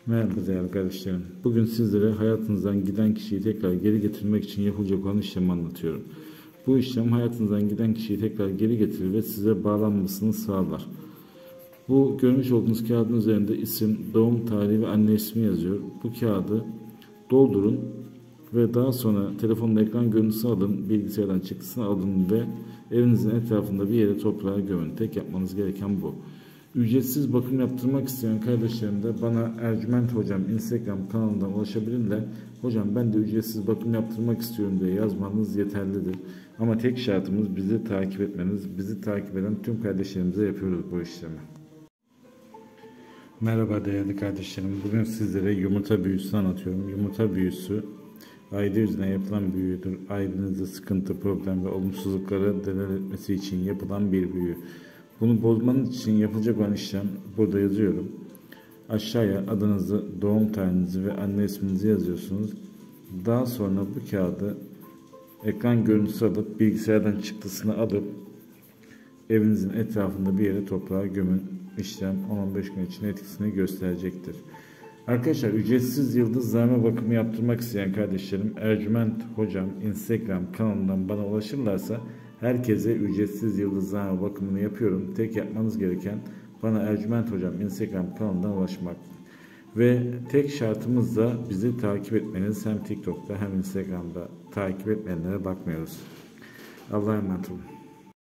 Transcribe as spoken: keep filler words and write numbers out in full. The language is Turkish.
Merhaba değerli kardeşlerim. Bugün sizlere hayatınızdan giden kişiyi tekrar geri getirmek için yapılacak olan işlemi anlatıyorum. Bu işlem hayatınızdan giden kişiyi tekrar geri getirir ve size bağlanmasını sağlar. Bu görmüş olduğunuz kağıdın üzerinde isim, doğum tarihi ve anne ismi yazıyor. Bu kağıdı doldurun ve daha sonra telefonun ekran görüntüsü alın, bilgisayardan çıktısını alın ve evinizin etrafında bir yere toprağa gömün. Tek yapmanız gereken bu. Ücretsiz bakım yaptırmak isteyen kardeşlerim de bana Ercüment Hocam Instagram kanalından ulaşabilirler. Hocam ben de ücretsiz bakım yaptırmak istiyorum diye yazmanız yeterlidir. Ama tek şartımız bizi takip etmeniz. Bizi takip eden tüm kardeşlerimize yapıyoruz bu işlemi. Merhaba değerli kardeşlerim. Bugün sizlere yumurta büyüsü anlatıyorum. Yumurta büyüsü aile yüzüne yapılan büyüdür. Ailenizde sıkıntı, problem ve olumsuzlukları delalet etmesi için yapılan bir büyü. Bunu bozmanız için yapılacak olan işlem burada yazıyorum. Aşağıya adınızı, doğum tarihinizi ve anne isminizi yazıyorsunuz. Daha sonra bu kağıdı ekran görüntüsü alıp bilgisayardan çıktısını alıp evinizin etrafında bir yere toprağa gömün. İşlem on on beş gün içinde etkisini gösterecektir. Arkadaşlar ücretsiz yıldızlarma bakımı yaptırmak isteyen kardeşlerim Ercüment Hocam Instagram kanalından bana ulaşırlarsa herkese ücretsiz yıldızlarma bakımını yapıyorum. Tek yapmanız gereken bana Ercüment Hocam Instagram kanalından ulaşmak. Ve tek şartımız da bizi takip etmeniz. Hem TikTok'ta hem Instagram'da takip etmeyenlere bakmıyoruz. Allah'a emanet olun.